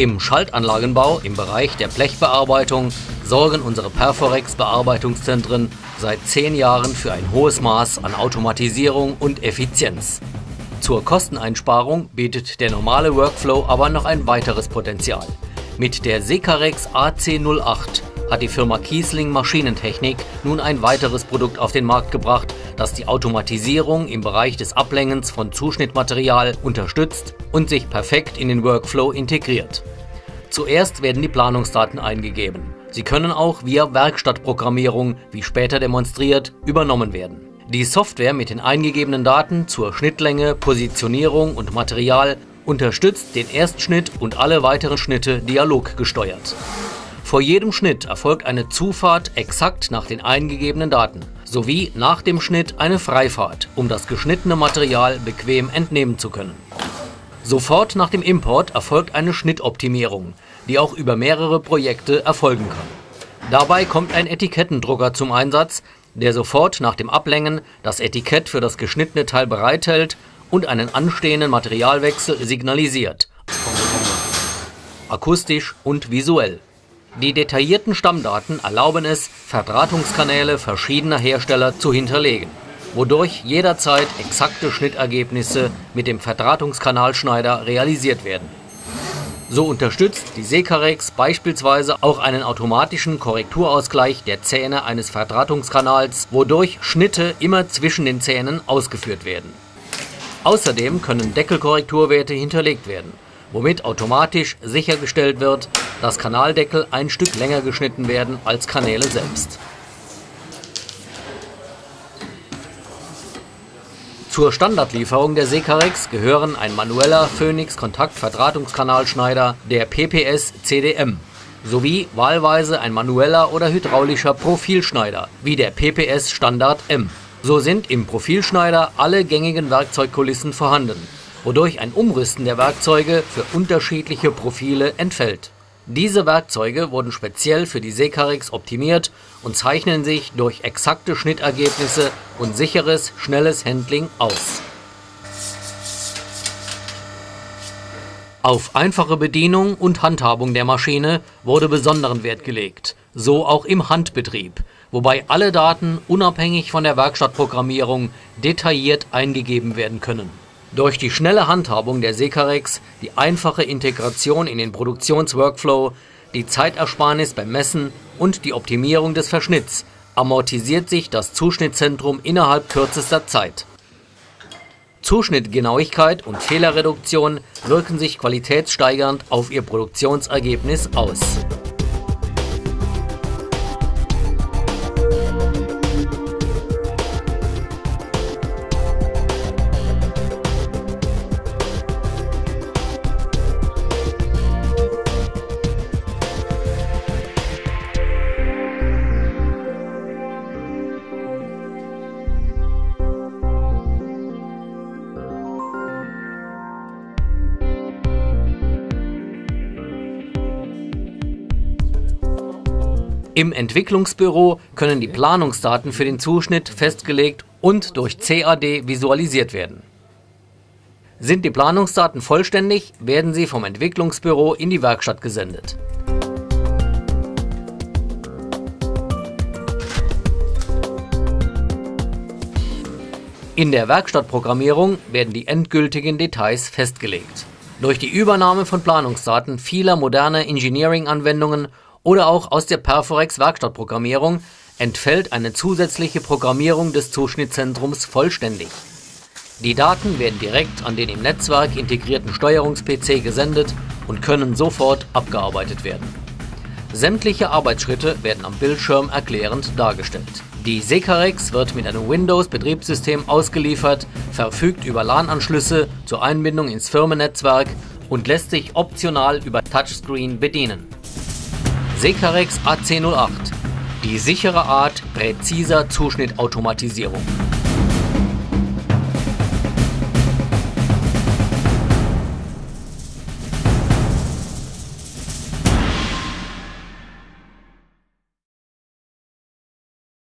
Im Schaltanlagenbau im Bereich der Blechbearbeitung sorgen unsere Perforex-Bearbeitungszentren seit 10 Jahren für ein hohes Maß an Automatisierung und Effizienz. Zur Kosteneinsparung bietet der normale Workflow aber noch ein weiteres Potenzial. Mit der Sekarex AC08 hat die Firma Kiesling Maschinentechnik nun ein weiteres Produkt auf den Markt gebracht, das die Automatisierung im Bereich des Ablängens von Zuschnittmaterial unterstützt und sich perfekt in den Workflow integriert. Zuerst werden die Planungsdaten eingegeben. Sie können auch via Werkstattprogrammierung, wie später demonstriert, übernommen werden. Die Software mit den eingegebenen Daten zur Schnittlänge, Positionierung und Material unterstützt den Erstschnitt und alle weiteren Schnitte dialoggesteuert. Vor jedem Schnitt erfolgt eine Zufahrt exakt nach den eingegebenen Daten, sowie nach dem Schnitt eine Freifahrt, um das geschnittene Material bequem entnehmen zu können. Sofort nach dem Import erfolgt eine Schnittoptimierung, die auch über mehrere Projekte erfolgen kann. Dabei kommt ein Etikettendrucker zum Einsatz, der sofort nach dem Ablängen das Etikett für das geschnittene Teil bereithält und einen anstehenden Materialwechsel signalisiert, akustisch und visuell. Die detaillierten Stammdaten erlauben es, Verdrahtungskanäle verschiedener Hersteller zu hinterlegen, wodurch jederzeit exakte Schnittergebnisse mit dem Verdrahtungskanalschneider realisiert werden. So unterstützt die Sekarex beispielsweise auch einen automatischen Korrekturausgleich der Zähne eines Verdrahtungskanals, wodurch Schnitte immer zwischen den Zähnen ausgeführt werden. Außerdem können Deckelkorrekturwerte hinterlegt werden, womit automatisch sichergestellt wird, dass Kanaldeckel ein Stück länger geschnitten werden als Kanäle selbst. Zur Standardlieferung der Sekarex gehören ein manueller Phoenix-Kontakt-Verdrahtungskanalschneider der PPS CDM sowie wahlweise ein manueller oder hydraulischer Profilschneider wie der PPS Standard M. So sind im Profilschneider alle gängigen Werkzeugkulissen vorhanden, wodurch ein Umrüsten der Werkzeuge für unterschiedliche Profile entfällt. Diese Werkzeuge wurden speziell für die Sekarex optimiert und zeichnen sich durch exakte Schnittergebnisse und sicheres, schnelles Handling aus. Auf einfache Bedienung und Handhabung der Maschine wurde besonderen Wert gelegt, so auch im Handbetrieb, wobei alle Daten unabhängig von der Werkstattprogrammierung detailliert eingegeben werden können. Durch die schnelle Handhabung der Sekarex, die einfache Integration in den Produktionsworkflow, die Zeitersparnis beim Messen und die Optimierung des Verschnitts amortisiert sich das Zuschnittzentrum innerhalb kürzester Zeit. Zuschnittgenauigkeit und Fehlerreduktion wirken sich qualitätssteigernd auf ihr Produktionsergebnis aus. Im Entwicklungsbüro können die Planungsdaten für den Zuschnitt festgelegt und durch CAD visualisiert werden. Sind die Planungsdaten vollständig, werden sie vom Entwicklungsbüro in die Werkstatt gesendet. In der Werkstattprogrammierung werden die endgültigen Details festgelegt. Durch die Übernahme von Planungsdaten vieler moderner Engineering-Anwendungen oder auch aus der Perforex Werkstattprogrammierung entfällt eine zusätzliche Programmierung des Zuschnittzentrums vollständig. Die Daten werden direkt an den im Netzwerk integrierten Steuerungs-PC gesendet und können sofort abgearbeitet werden. Sämtliche Arbeitsschritte werden am Bildschirm erklärend dargestellt. Die Sekarex wird mit einem Windows-Betriebssystem ausgeliefert, verfügt über LAN-Anschlüsse zur Einbindung ins Firmennetzwerk und lässt sich optional über Touchscreen bedienen. Sekarex AC08, die sichere Art präziser Zuschnittautomatisierung.